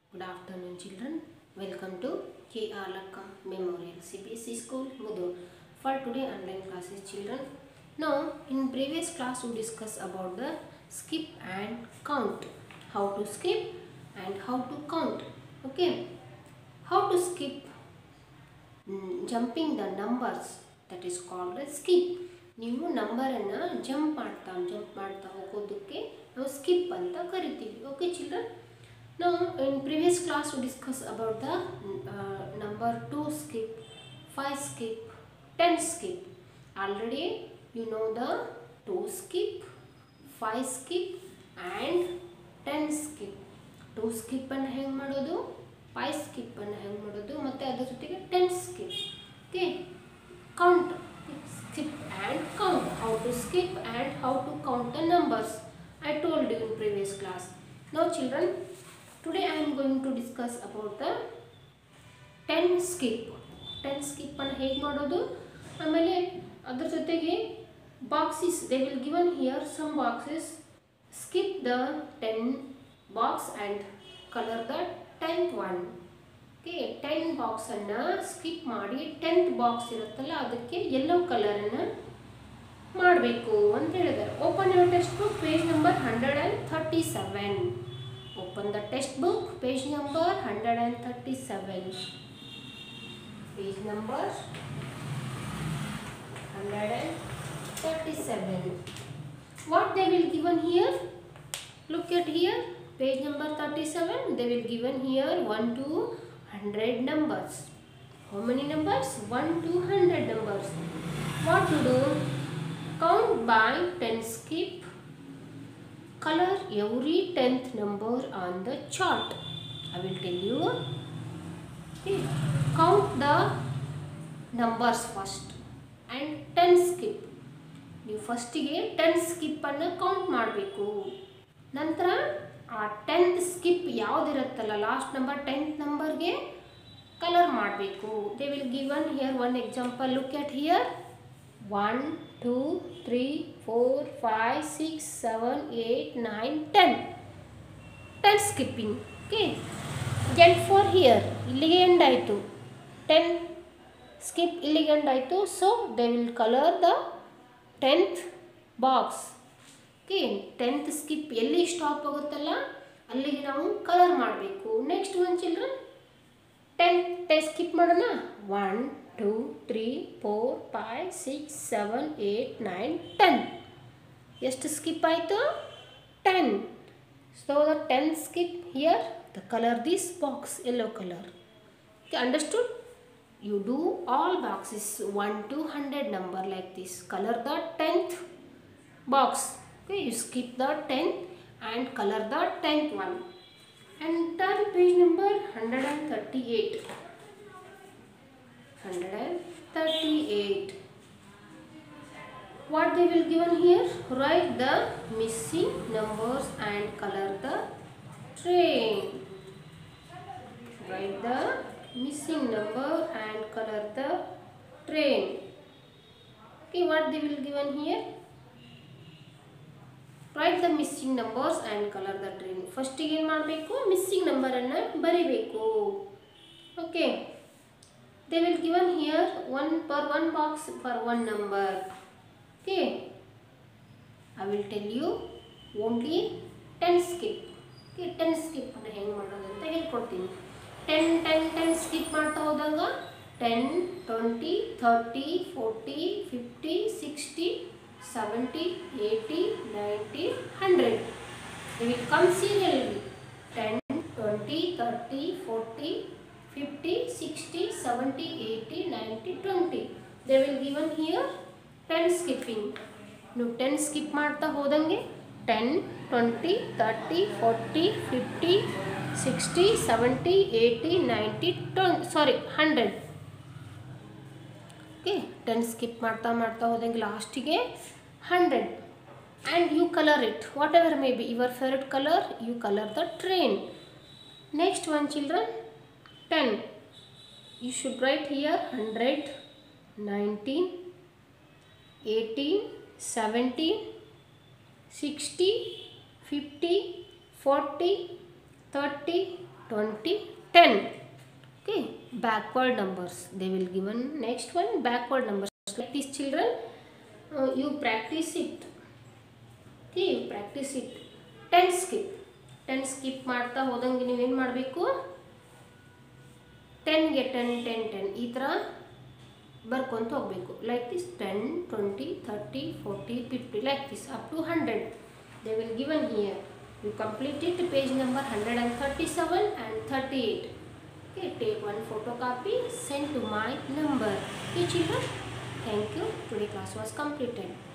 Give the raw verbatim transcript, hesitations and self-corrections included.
Good afternoon, children. Welcome to K R Lakka Memorial C B S E School, Mudur. For today online classes, children. Now, in previous class, we discussed about the skip and count. How to skip and how to count. Okay. How to skip mm, jumping the numbers, that is called a skip. ನೀವು ನಂಬರನ್ನು jump ಮಾಡ್ತಾ jump ಮಾಡ್ತಾ ಹೋಗೋದಕ್ಕೆ ನಾವು skip ಅಂತ ಕರಿತೀವಿ. Okay children. Now in previous class we discussed about the uh, number two skip, five skip, ten skip. Already you know the two skip, five skip and ten skip. two skip ಅನ್ನು ಹೆಂಗೆ ಮಾಡೋದು, five skip ಅನ್ನು ಹೆಂಗೆ ಮಾಡೋದು ಮತ್ತು ಅದರ ಜೊತೆಗೆ ten skip. Okay, count, skip and count. How to skip and how to count the numbers. I told you in previous class. Now children, today I am going to discuss about the ten skip. ten skip ಅನ್ನು ಹೇಗೆ ಮಾಡೋದು, ಆಮೇಲೆ ಅದರ ಜೊತೆಗೆ boxes they will given here some boxes. Skip the ten box and color the tenth one. Okay, ten box ಅನ್ನು skip ಮಾಡಿ tenth box ಇರುತ್ತಲ್ಲ ಅದಕ್ಕೆ ಯೆಲ್ಲೋ ಕಲರ್ ಅನ್ನು ಮಾಡಬೇಕು ಅಂತ ಹೇಳಿದ್ದಾರೆ. Open your text book, page number one thirty-seven. Open the textbook, page number one thirty-seven. Page number one thirty-seven. What they will given here? Look at here, page number thirty-seven. They will given here one to one hundred numbers. How many numbers? one to one hundred numbers. What to do? Count by ten skip. Color every tenth number on the chart. I will tell you. Okay. Count the numbers first and ten skip. ನೀವು ಫಸ್ಟಿಗೆ ten skip ಅನ್ನು count ಮಾಡಬೇಕು. ನಂತರ ಆ tenth skip ಯಾವುದಿರುತ್ತಲ್ಲ last number tenth ನಂಬರ್ಗೆ colour ಮಾಡಬೇಕು. They will given here one example. Look at here. one, two, three, four, five, six, seven, eight, nine, ten. ten skipping. Okay. Get for here. ಇಲ್ಲಿಗೆ end ಆಯಿತು. ten skip ಇಲ್ಲಿಗೆ end ಆಯಿತು. So they will colour the tenth box. Okay, tenth skip ಎಲ್ಲಿ stop ಆಗುತ್ತಲ್ಲ ಅಲ್ಲಿಗೆ ನಾವು colour ಮಾಡಬೇಕು. Next one children, ten ten skip ಮಾಡೋಣ. One two three four five six seven eight nine ten. ಎಷ್ಟು skip ಆಯಿತು? Ten. So the ten skip here the colour this box yellow colour. Okay, understood? You do all boxes one to hundred number like this. Colour the tenth box. Okay, you skip the tenth and color the tenth one. And turn page number one thirty-eight. one thirty-eight. What they will given here? Write the missing numbers and color the train. Write the missing number and color the train. Okay, what they will given here? Write the missing numbers and color the train. First ಏನು ಮಾಡಬೇಕು? Missing ನಂಬರನ್ನು ಬರೀಬೇಕು. Okay, they will given here one per one box for one number. Okay, I will tell you only ten skip. Okay, ten skip ಅನ್ನು ಹೆಂಗೆ ಮಾಡೋದು ಅಂತ ಹೇಳ್ಕೊಡ್ತೀನಿ. ten ten ten skip ಮಾಡ್ತಾ ಹೋದಾಗ ten twenty thirty forty fifty sixty seventy eighty ninety one hundred. They will come serially. ten twenty thirty forty fifty sixty seventy eighty ninety twenty. They will given here ten skipping. ನೀವು ten skip ಮಾಡ್ತಾ ಹೋದಂಗೆ ten twenty thirty forty fifty sixty seventy eighty ninety twenty sorry one hundred. Okay, ten skip ಮಾಡ್ತಾ ಮಾಡ್ತಾ ಹೋದಂಗೆ ಲಾಸ್ಟಿಗೆ one hundred. And you color it whatever may be your favorite color. You color the train. Next one children, ten. You should write here one hundred, nineteen, eighteen, seventeen, sixty, fifty, forty, thirty, twenty, ten. Okay, backward numbers they will given. Next one, backward numbers. Like these children, uh, you practice it. Okay, you practice it. ten skip. ten skip ಮಾಡ್ತಾ ಹೋದಂಗೆ ನೀವೇನು ಮಾಡಬೇಕು, ಟೆನ್ಗೆ ten ten ten ಈ ಥರ ಬರ್ಕೊಂತ ಹೋಗಬೇಕು. Like this ten, twenty, thirty, forty, fifty, like this up to hundred. They will given here. You complete it, page number one hundred thirty-seven and thirty-eight. Okay, take one photocopy, send to my number. Okay children, thank you. Today class was completed.